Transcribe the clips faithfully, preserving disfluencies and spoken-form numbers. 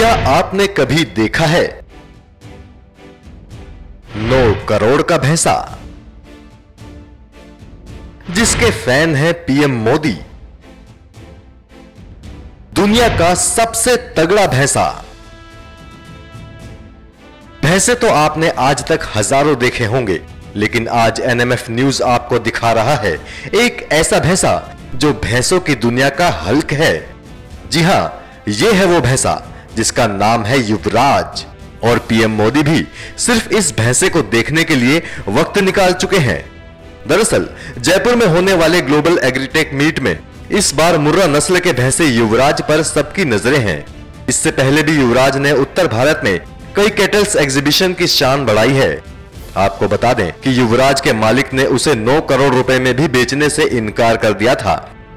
क्या आपने कभी देखा है नौ करोड़ का भैंसा जिसके फैन है पीएम मोदी, दुनिया का सबसे तगड़ा भैंसा। भैंसे तो आपने आज तक हजारों देखे होंगे, लेकिन आज एनएमएफ न्यूज आपको दिखा रहा है एक ऐसा भैंसा जो भैंसों की दुनिया का हल्क है। जी हां, यह है वो भैंसा जिसका नाम है युवराज, और पीएम मोदी भी सिर्फ इस भैंसे को देखने के लिए वक्त निकाल चुके हैं। दरअसल जयपुर में होने वाले ग्लोबल एग्रीटेक मीट में इस बार मुर्रा नस्ल के भैंसे युवराज पर सबकी नजरें हैं। इससे पहले भी युवराज ने उत्तर भारत में कई कैटल्स एग्जीबिशन की शान बढ़ाई है। आपको बता दें कि युवराज के मालिक ने उसे नौ करोड़ रुपए में भी बेचने से इनकार कर दिया था।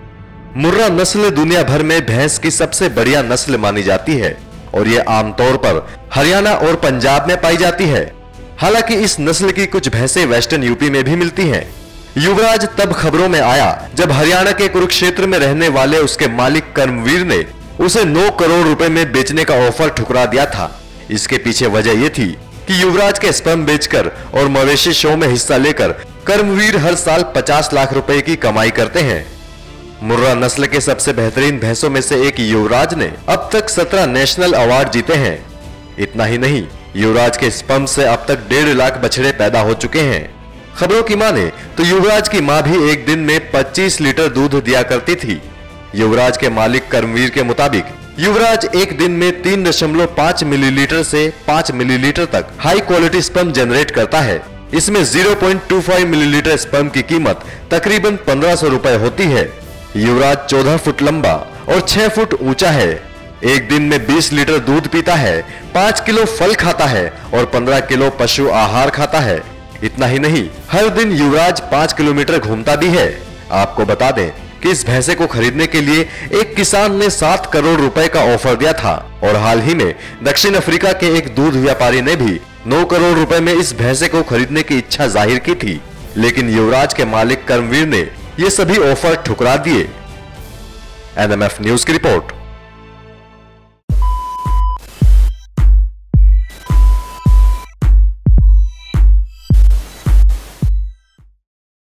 मुर्रा नस्ल दुनिया भर में भैंस की सबसे बढ़िया नस्ल मानी जाती है और यह आमतौर पर हरियाणा और पंजाब में पाई जाती है। हालांकि इस नस्ल की कुछ भैंसें वेस्टर्न यूपी में भी मिलती हैं। युवराज तब खबरों में आया जब हरियाणा के कुरुक्षेत्र में रहने वाले उसके मालिक करमवीर ने उसे नौ करोड़ रुपए में बेचने का ऑफर ठुकरा दिया था। इसके पीछे वजह यह थी कि युवराज के स्पर्म बेचकर और मवेशी शो में हिस्सा लेकर करमवीर हर साल पचास लाख रुपए की कमाई करते हैं। मुर्रा नस्ल के सबसे बेहतरीन भैंसों में से एक युवराज ने अब तक सत्रह नेशनल अवार्ड जीते हैं। इतना ही नहीं, युवराज के स्पर्म से अब तक डेढ़ लाख बछड़े पैदा हो चुके हैं। खबरों की माने तो युवराज की मां भी एक दिन में पच्चीस लीटर दूध दिया करती थी। युवराज के मालिक करमवीर के मुताबिक युवराज एक दिन में तीन दशमलव पाँच मिलीलीटर से पाँच मिलीलीटर तक हाई क्वालिटी स्पर्म जनरेट करता है। इसमें zero point two five millilitre sperm की कीमत तकरीबन पंद्रह सौ रुपए होती है। युवराज चौदह फुट लंबा और छह फुट ऊंचा है। एक दिन में बीस लीटर दूध पीता है, पाँच किलो फल खाता है और पंद्रह किलो पशु आहार खाता है। इतना ही नहीं, हर दिन युवराज पाँच किलोमीटर घूमता भी है। आपको बता दें कि इस भैंसे को खरीदने के लिए एक किसान ने सात करोड़ रुपए का ऑफर दिया था और हाल ही में दक्षिण अफ्रीका के एक दूध व्यापारी ने भी नौ करोड़ रुपए में इस भैंसे को खरीदने की इच्छा जाहिर की थी, लेकिन युवराज के मालिक करमवीर ने ये सभी ऑफर ठुकरा दिए। एनएमएफ न्यूज की रिपोर्ट।